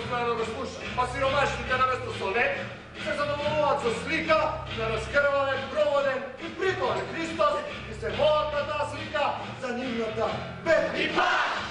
usmojenoga sluša, pa siromašnika na mesto sonet, se zadovoljovac slika na raskrvanen, provoden i prikovan Hristos i se motna ta slika za njim na dan. Betri!